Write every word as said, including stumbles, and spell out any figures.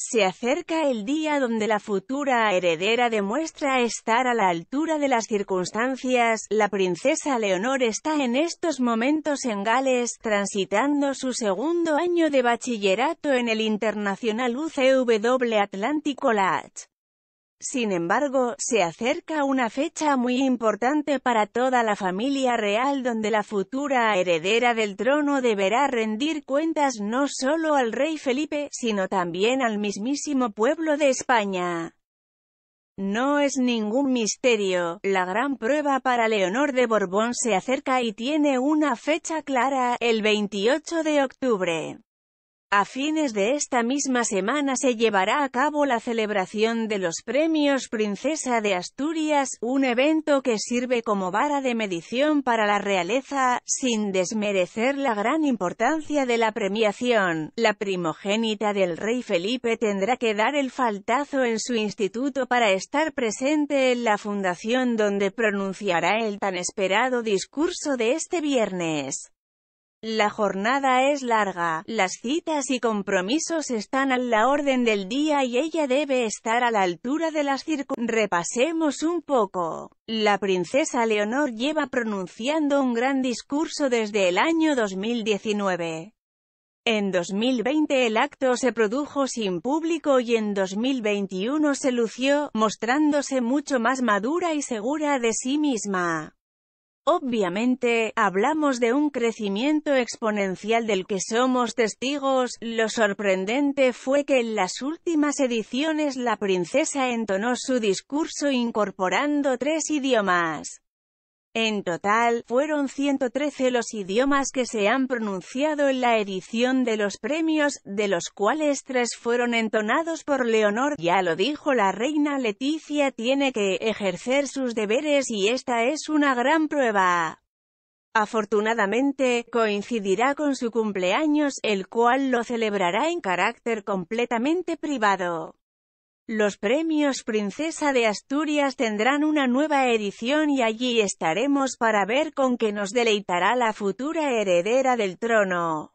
Se acerca el día donde la futura heredera demuestra estar a la altura de las circunstancias. La princesa Leonor está en estos momentos en Gales, transitando su segundo año de bachillerato en el International U C W Atlantic College. Sin embargo, se acerca una fecha muy importante para toda la familia real donde la futura heredera del trono deberá rendir cuentas no solo al rey Felipe, sino también al mismísimo pueblo de España. No es ningún misterio, la gran prueba para Leonor de Borbón se acerca y tiene una fecha clara, el veintiocho de octubre. A fines de esta misma semana se llevará a cabo la celebración de los Premios Princesa de Asturias, un evento que sirve como vara de medición para la realeza, sin desmerecer la gran importancia de la premiación. La primogénita del rey Felipe tendrá que dar el faltazo en su instituto para estar presente en la fundación donde pronunciará el tan esperado discurso de este viernes. La jornada es larga, las citas y compromisos están a la orden del día y ella debe estar a la altura de las circunstancias. Repasemos un poco. La princesa Leonor lleva pronunciando un gran discurso desde el año dos mil diecinueve. En dos mil veinte el acto se produjo sin público y en dos mil veintiuno se lució, mostrándose mucho más madura y segura de sí misma. Obviamente, hablamos de un crecimiento exponencial del que somos testigos. Lo sorprendente fue que en las últimas ediciones la princesa entonó su discurso incorporando tres idiomas. En total, fueron ciento trece los idiomas que se han pronunciado en la edición de los premios, de los cuales tres fueron entonados por Leonor. Ya lo dijo la reina Leticia, tiene que ejercer sus deberes y esta es una gran prueba. Afortunadamente, coincidirá con su cumpleaños, el cual lo celebrará en carácter completamente privado. Los Premios Princesa de Asturias tendrán una nueva edición y allí estaremos para ver con qué nos deleitará la futura heredera del trono.